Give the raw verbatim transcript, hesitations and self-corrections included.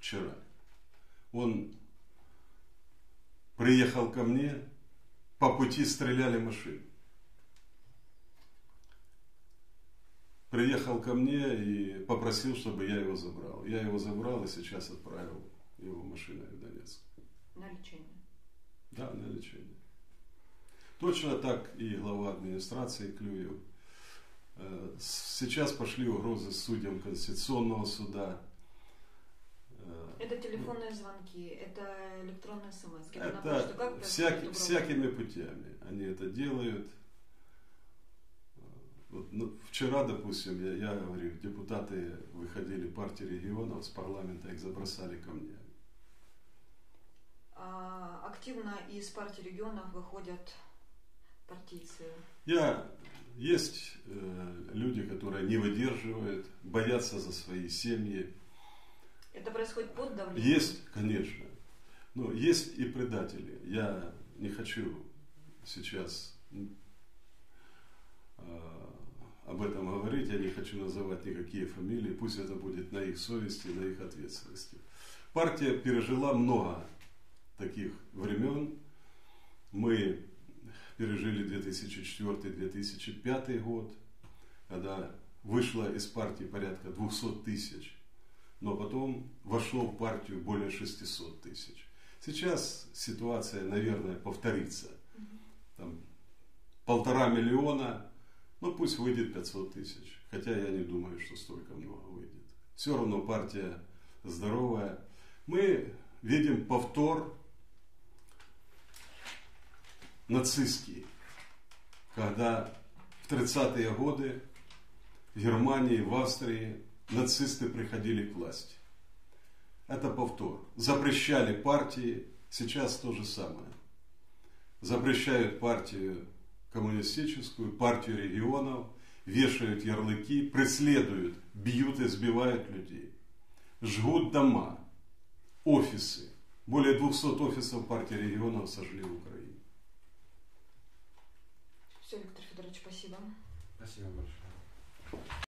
вчера. Он приехал ко мне, по пути стреляли машины. Приехал ко мне и попросил, чтобы я его забрал. Я его забрал и сейчас отправил его машиной в Донецк. На лечение? Да, на лечение. Точно так и глава администрации Клюев. Сейчас пошли угрозы судьям Конституционного суда. Это телефонные звонки, это электронные смс. Это всяки, всякими путями они это делают. Вот, ну, вчера, допустим, я, я говорю, депутаты выходили партии регионов, с парламента их забросали камнями. А, активно из партии регионов выходят партийцы. Я, есть э, люди, которые не выдерживают, боятся за свои семьи. Это происходит под давлением? Есть, конечно. Но есть и предатели. Я не хочу сейчас э, об этом говорить, я не хочу называть никакие фамилии, пусть это будет на их совести, на их ответственности. Партия пережила много таких времен. Мы пережили две тысячи четвёртый — две тысячи пятый год, когда вышло из партии порядка двухсот тысяч, но потом вошло в партию более шестисот тысяч. Сейчас ситуация, наверное, повторится. Там полтора миллиона, ну пусть выйдет пятьсот тысяч, хотя я не думаю, что столько много выйдет. Все равно партия здоровая. Мы видим повтор нацистский, когда в тридцатые годы в Германии, в Австрии нацисты приходили к власти. Это повтор. Запрещали партии, сейчас то же самое. Запрещают партию коммунистическую, партию регионов, вешают ярлыки, преследуют, бьют, избивают людей. Жгут дома, офисы. Более двухсот офисов партии регионов сожгли в Украине. Все, Виктор Федорович, спасибо. Спасибо большое.